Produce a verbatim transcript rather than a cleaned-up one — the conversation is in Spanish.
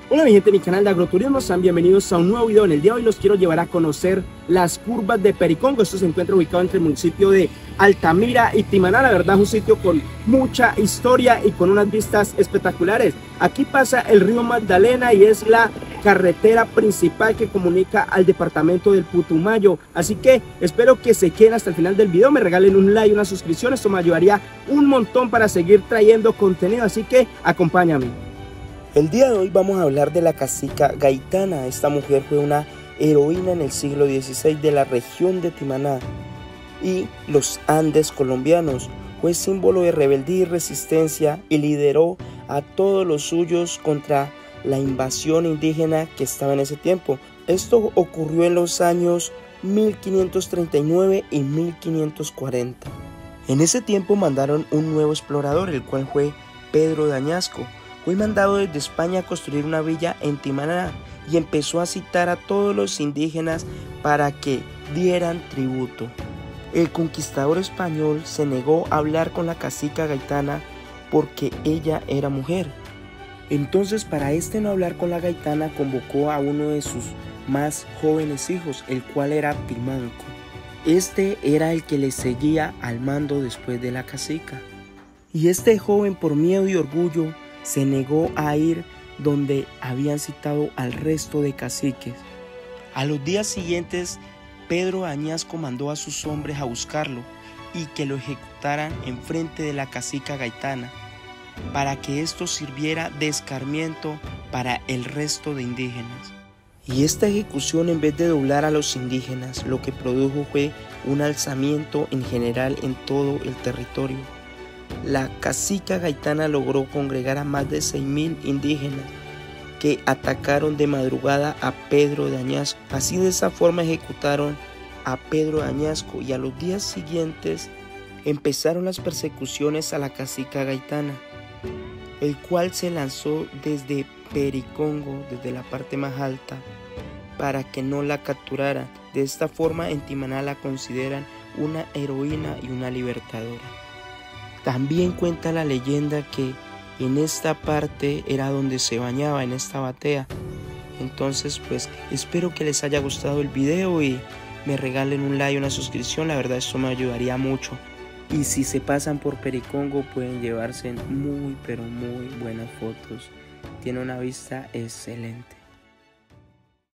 Hola mi gente de mi canal de Agroturismo, sean bienvenidos a un nuevo video. En el día de hoy los quiero llevar a conocer las curvas de Pericongo. Esto se encuentra ubicado entre el municipio de Altamira y Timaná. La verdad es un sitio con mucha historia y con unas vistas espectaculares. Aquí pasa el río Magdalena y es la carretera principal que comunica al departamento del Putumayo. Así que espero que se queden hasta el final del video, me regalen un like y una suscripción. Esto me ayudaría un montón para seguir trayendo contenido, así que acompáñame. El día de hoy vamos a hablar de la cacica Gaitana. Esta mujer fue una heroína en el siglo dieciséis de la región de Timaná y los Andes colombianos. Fue símbolo de rebeldía y resistencia y lideró a todos los suyos contra la invasión indígena que estaba en ese tiempo. Esto ocurrió en los años mil quinientos treinta y nueve y mil quinientos cuarenta. En ese tiempo mandaron un nuevo explorador, el cual fue Pedro de Añasco. Fue mandado desde España a construir una villa en Timaná y empezó a citar a todos los indígenas para que dieran tributo. El conquistador español se negó a hablar con la cacica Gaitana porque ella era mujer. Entonces, para este no hablar con la Gaitana, convocó a uno de sus más jóvenes hijos, el cual era Timanco. Este era el que le seguía al mando después de la cacica. Y este joven, por miedo y orgullo, se negó a ir donde habían citado al resto de caciques. A los días siguientes, Pedro Añasco mandó a sus hombres a buscarlo y que lo ejecutaran enfrente de la cacica Gaitana, para que esto sirviera de escarmiento para el resto de indígenas. Y esta ejecución, en vez de doblar a los indígenas, lo que produjo fue un alzamiento en general en todo el territorio. La cacica Gaitana logró congregar a más de seis mil indígenas que atacaron de madrugada a Pedro de Añasco. Así, de esa forma ejecutaron a Pedro de Añasco, y a los días siguientes empezaron las persecuciones a la cacica Gaitana, el cual se lanzó desde Pericongo, desde la parte más alta, para que no la capturaran. De esta forma, en Timaná la consideran una heroína y una libertadora. También cuenta la leyenda que en esta parte era donde se bañaba, en esta batea. Entonces, pues espero que les haya gustado el video y me regalen un like y una suscripción. La verdad, esto me ayudaría mucho. Y si se pasan por Pericongo, pueden llevarse muy pero muy buenas fotos. Tiene una vista excelente.